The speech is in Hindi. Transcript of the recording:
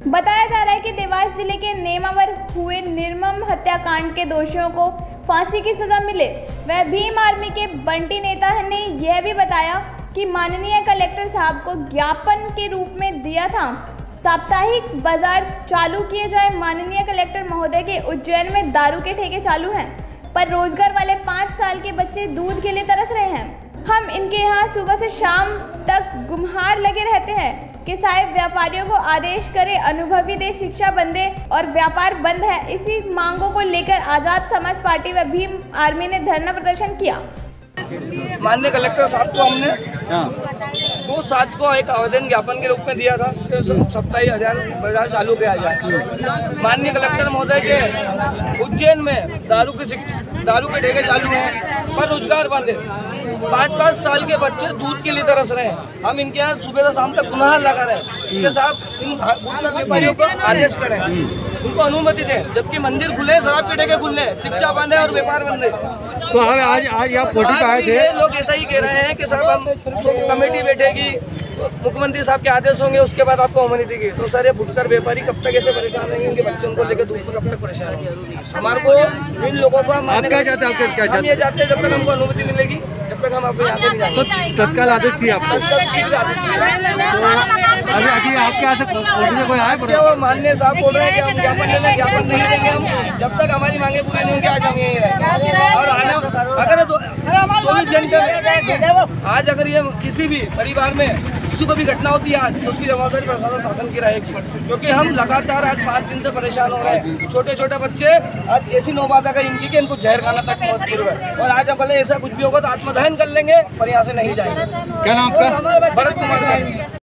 बताया जा रहा है कि देवास जिले के नेमावर हुए निर्मम हत्याकांड के दोषियों को फांसी की सजा मिले। वह भीम आर्मी के बंटी नेता ने यह भी बताया कि माननीय कलेक्टर साहब को ज्ञापन के रूप में दिया था साप्ताहिक बाजार चालू किए जाए। माननीय कलेक्टर महोदय के उज्जैन में दारू के ठेके चालू हैं, पर रोजगार वाले 5 साल के बच्चे दूध के लिए तरस रहे हैं। हम इनके यहाँ सुबह से शाम तक गुमहार लगे रहते हैं कि साहब व्यापारियों को आदेश करे, अनुभवी दे, शिक्षा बंद दे और व्यापार बंद है। इसी मांगों को लेकर आजाद समाज पार्टी व भीम आर्मी ने धरना प्रदर्शन किया। माननीय कलेक्टर साहब को हमने 2/7 को एक आवेदन ज्ञापन के रूप में दिया था कि साप्ताहिक बाजार चालू किया जाए। माननीय कलेक्टर महोदय के उज्जैन में दारू के ठेके चालू हैं, पर रोजगार बंद है। 5-5 साल के बच्चे दूध के लिए तरस रहे हैं। हम इनके यहाँ सुबह से शाम तक गुनाह लगा रहे हैं कि साहब इन व्यापारियों को आदेश करें, उनको अनुमति दें, जबकि मंदिर खुले, शराब के ठेके खुले, शिक्षा बंद है और व्यापार बंद है। तो आज आप पोटी पे आए थे। ये लोग ऐसा ही कह रहे हैं कि साहब हम कमेटी बैठेगी, मुख्यमंत्री साहब के आदेश होंगे, उसके बाद आपको अनुमति देगी। तो सर ये फुटकर व्यापारी कब तक ऐसे परेशान रहेंगे, उनके बच्चों को लेकर दूध में कब तक परेशान होंगे। हमारे को इन लोगों को हम ये चाहते हैं, जब तक हमको अनुमति मिलेगी जब तक हम आपको यहाँ से नहीं जाएंगे। तो तत्काल आदेश चाहिए आपको? शीघ्र आदेश चाहिए। अभी आपके यहाँ से कोई आए? वो माननीय साहब बोल रहे हैं कि हम ज्ञापन ले लें, ज्ञापन नहीं देंगे हम जब तक हमारी मांगे पूरी नहीं होंगी। आज हम यहीं रहेंगे और आने अगर 24 घंटे में आज अगर ये किसी भी परिवार में किसी को भी घटना होती है आज, तो उसकी जवाबदारी प्रशासन शासन की रहेगी, क्योंकि हम लगातार आज 5 दिन से परेशान हो रहे हैं। छोटे छोटे बच्चे आज ऐसी नौबत आ गई इनकी कि इनको जहर खाना तक मजबूर है। और आज भले ऐसा कुछ भी होगा तो आत्मदहन कर लेंगे, पर यहाँ से नहीं जाएंगे। क्या नाम आपका? भरत कुमार।